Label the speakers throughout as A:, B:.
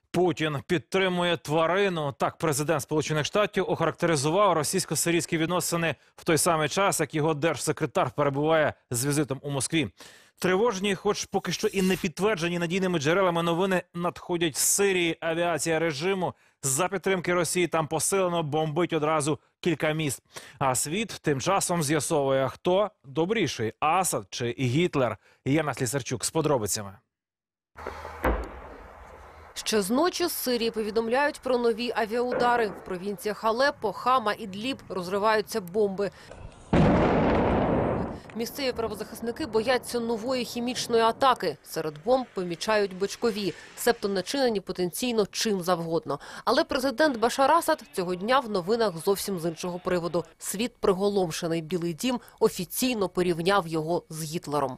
A: Путін підтримує тварину. Так президент Сполучених Штатів охарактеризував російсько-сирійські відносини в той самий час, як його держсекретар перебуває з візитом у Москві. Тривожні, хоч поки що і не підтверджені надійними джерелами новини, надходять з Сирії. Авіація режиму за підтримки Росії там посилено бомбить одразу кілька міст. А світ тим часом з'ясовує, хто добріший – Асад чи Гітлер. Яна Слісарчук з подробицями.
B: Ще з ночі з Сирії повідомляють про нові авіаудари. В провінціях Алеппо, Хама, Ідліб розриваються бомби. Місцеві правозахисники бояться нової хімічної атаки. Серед бомб помічають бочкові, себто начинені потенційно чим завгодно. Але президент Башар Асад цього дня в новинах зовсім з іншого приводу. Світ приголомшений. Білий дім офіційно порівняв його з Гітлером.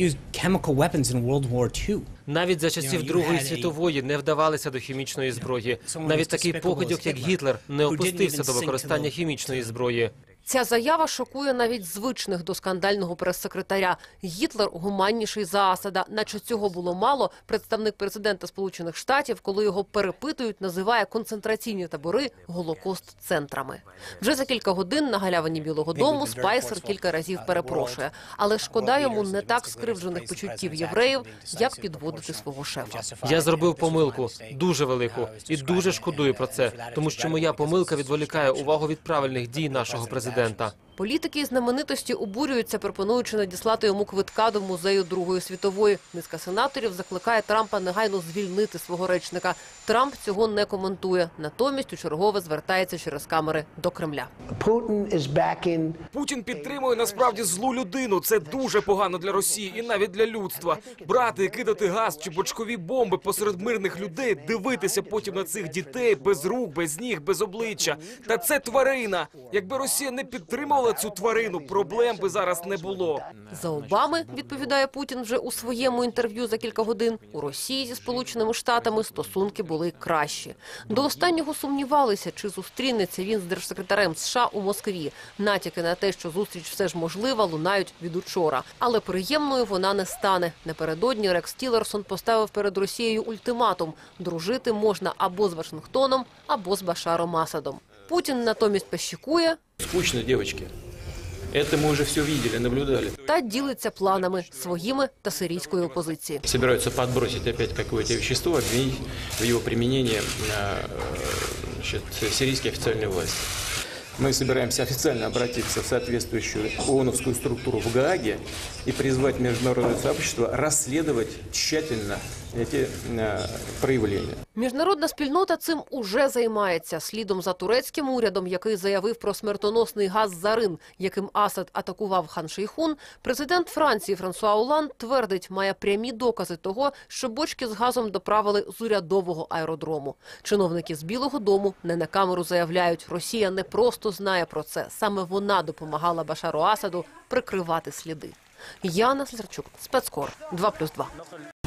C: Навіть за часів Другої світової не вдавалися до хімічної зброї. Навіть такий покидьок, як Гітлер, не опустився до використання хімічної зброї.
B: Ця заява шокує навіть звичних до скандального прес-секретаря. Гітлер гуманніший за Асада. Наче цього було мало, представник президента Сполучених Штатів, коли його перепитують, називає концентраційні табори голокост-центрами. Вже за кілька годин на галявині Білого дому Спайсер кілька разів перепрошує. Але шкода йому не так скривджених почуттів євреїв, як підводити свого шефа.
C: Я зробив помилку, дуже велику, і дуже шкодую про це, тому що моя помилка відволікає увагу від правильних дій нашого президента.
B: Політики і знаменитості обурюються, пропонуючи надіслати йому квитка до музею Другої світової. Низка сенаторів закликає Трампа негайно звільнити свого речника. Трамп цього не коментує. Натомість учергове звертається через камери до Кремля.
D: Путін підтримує насправді злу людину. Це дуже погано для Росії і навіть для людства. Брати і кидати газ чи бочкові бомби посеред мирних людей, дивитися потім на цих дітей без рук, без ніг, без обличчя. Та це тварина. Якби Росія не підтримувала цю тварину, проблем би зараз не було.
B: За Обами, відповідає Путін вже у своєму інтерв'ю за кілька годин, у Росії зі Сполученими Штатами стосунки були кращі. До останнього сумнівалися, чи зустрінеться він з держсекретарем США у Москві. Натяки на те, що зустріч все ж можлива, лунають від учора. Але приємною вона не стане. Напередодні Рекс Тілерсон поставив перед Росією ультиматум – дружити можна або з Вашингтоном, або з Башаром Асадом. Путін натомість пощікує.
E: Скучно, девочки. Это мы уже все видели, наблюдали.
B: Та ділиться планами своїми та сирійської опозиції.
E: Собираются подбросить опять какое-то вещество, обвинить в его применении сирийские официальные власти. Мы собираемся официально обратиться в соответствующую ООНовскую структуру в Гааге и призвать международное сообщество расследовать тщательно эти проявления.
B: Міжнародна спільнота цим уже займається. Слідом за турецьким урядом, який заявив про смертоносний газ «Зарин», яким Асад атакував Хан-Шейхун, президент Франції Франсуа Олланд твердить, має прямі докази того, що бочки з газом доправили з урядового аеродрому. Чиновники з Білого дому не на камеру заявляють, Росія не просто знає про це. Саме вона допомагала Башару Асаду прикривати сліди. Яна Слісарчук, Спецкор, 2+2.